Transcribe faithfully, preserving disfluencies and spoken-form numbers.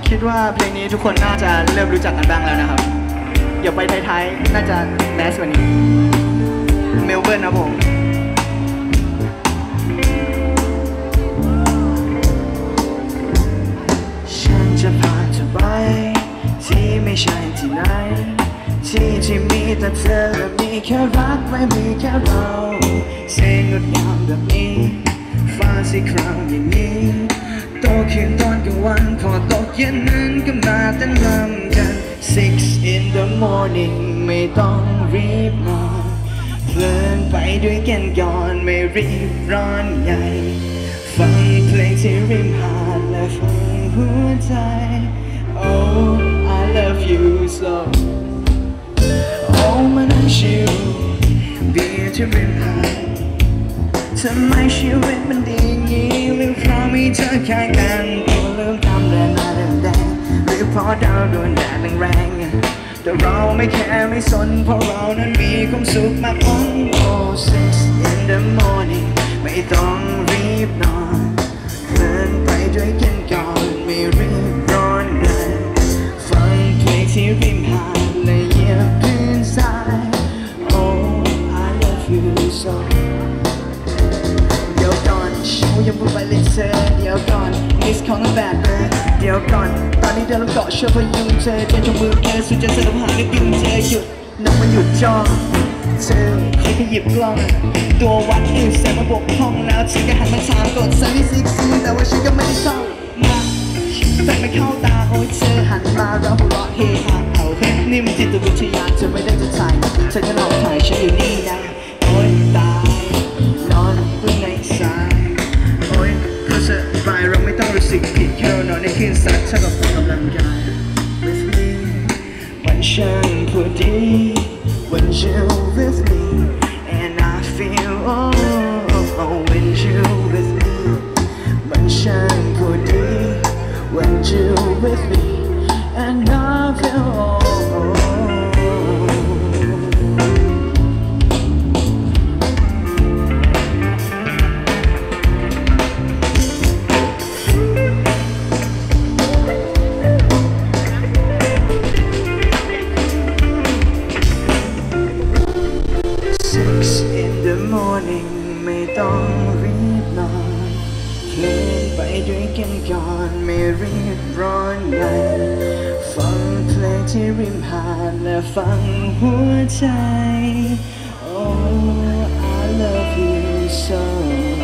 คิดว่าเพลงนี้ทุกคนน่าจะเริ่มรู้จักกันบ้างแล้วนะครับเดี๋ยวไปท้ายๆน่าจะแมสกว่านี้เมลเบิร์นนะผมฉันจะพาเธอไปที่ไม่ใช่ที่ไหนที่ที่มีแต่เธอและมีแค่รักไม่มีแค่เราเสียงงดงามแบบนี้ฟ้าสีครามอย่างนี้โตขึ้นตอนกลางวันพอตกเย็นนั้นก็มาเต้นรำกัน six in the morning ไม่ต้องรีบนอนเพลินไปด้วยกันก่อนไม่รีบร้อนใหญ่ฟังเพลงที่ริมหาดและฟังหัวใจ Oh I love you so Oh มานั่งชิลเบียร์ที่ริมหาดทำไมชีวิตมันดีงี้หรือเพราะมีเธอข้างกันตัวลืมทำแรงหน้าแดงหรือเพราะดาวโดนแดดแรงๆแต่เราไม่แคร์ไม่สนเพราะเรานั้นมีความสุขมากพอ Oh six in the morning ไม่ต้องรีบนอนเพลินไปด้วยกันก่อนไม่รีบร้อนเลยฟังเพลงที่ริมหาดและเหยียบพื้นทราย Oh I love you soเดี๋ยวก่อนชูยังพูดไปเลยเธอเดี๋ยวก่อนมิสของแบบเธอเดี๋ยวก่อนตอนนี้เดินลงเกาะช่วยพยุงเธอเดินจงมือแค่สุดจะสนุกหาไม่ยุ่งเธอหยุดนั่งมาหยุดจ้องเธอแค่หยิบกล้องตัววัดนิ้วเสียมาบกพร่องแล้วฉันก็หันมาถามกดสั่งที่ซิกซี่แต่ว่าฉันก็ไม่ได้ชอบมาแต่ไม่เข้าตาโอ้ยเธอหันมาเราหัวเราะเฮฮาเอาเฮ้ยนี่มันจิตวิทยาเธอไม่ได้จะถ่ายเธอจะลองถ่ายฉันอยู่นี่นะโอ้ยตายนอนบนในสายโอ้ยเพราะสบายเราไม่ต้องรู้สึกผิดแค่เรานอนในคืนสัตว์เท่ากับออกกำลังกาย with me วันฉันพอดีwhen you're with me and I feel oh, oh, oh when you're with me วันฉันพอดี when you're with me and I feel oh, oh. Morning ไม่ต้องรีบนอนเพลินไปด้วยกันก่อนไม่รีบร้อนใหญ่ฟังเพลงที่ริมหาดและฟังหัวใจ Oh I love you so